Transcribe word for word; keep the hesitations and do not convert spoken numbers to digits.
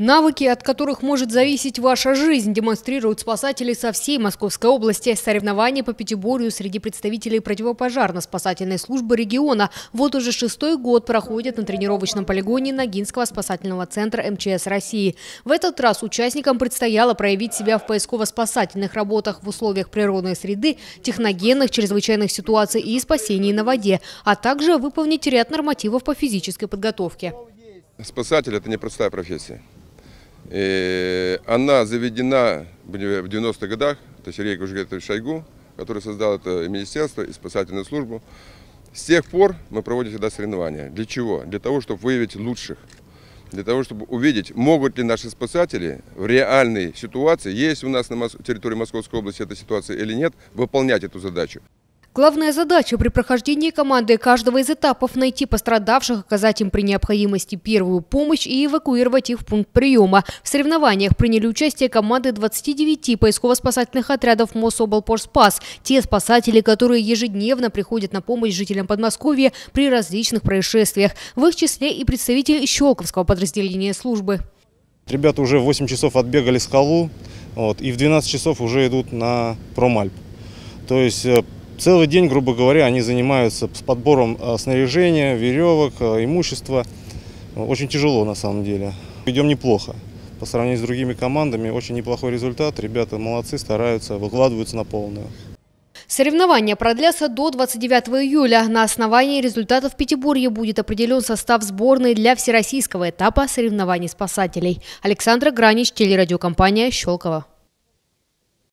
Навыки, от которых может зависеть ваша жизнь, демонстрируют спасатели со всей Московской области. Соревнования по пятиборью среди представителей противопожарно-спасательной службы региона вот уже шестой год проходят на тренировочном полигоне Ногинского спасательного центра эм че эс России. В этот раз участникам предстояло проявить себя в поисково-спасательных работах в условиях природной среды, техногенных, чрезвычайных ситуаций и спасении на воде, а также выполнить ряд нормативов по физической подготовке. Спасатель – это непростая профессия. И она заведена в девяностых годах, то Сергей Кужугетович Шойгу, который создал это министерство и спасательную службу. С тех пор мы проводим всегда соревнования. Для чего? Для того, чтобы выявить лучших. Для того, чтобы увидеть, могут ли наши спасатели в реальной ситуации, есть у нас на территории Московской области эта ситуация или нет, выполнять эту задачу. Главная задача при прохождении команды каждого из этапов – найти пострадавших, оказать им при необходимости первую помощь и эвакуировать их в пункт приема. В соревнованиях приняли участие команды двадцати девяти поисково-спасательных отрядов Мособлпорспас. Те спасатели, которые ежедневно приходят на помощь жителям Подмосковья при различных происшествиях. В их числе и представитель Щелковского подразделения службы. Ребята уже в восемь часов отбегали скалу, вот, и в двенадцать часов уже идут на Промальп. То есть целый день, грубо говоря, они занимаются с подбором снаряжения, веревок, имущества. Очень тяжело на самом деле. Идем неплохо. По сравнению с другими командами очень неплохой результат. Ребята молодцы, стараются, выкладываются на полную. Соревнования продлятся до двадцать девятого июля. На основании результатов пятиборья будет определен состав сборной для всероссийского этапа соревнований спасателей. Александра Гранич, телерадиокомпания «Щелково».